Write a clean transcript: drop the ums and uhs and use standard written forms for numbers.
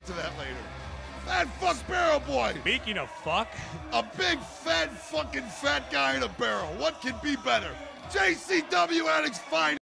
to that later. Fat fuck barrel boy. Speaking of fuck. A big fat fucking fat guy in a barrel. What can be better? JCW Addicts Finest.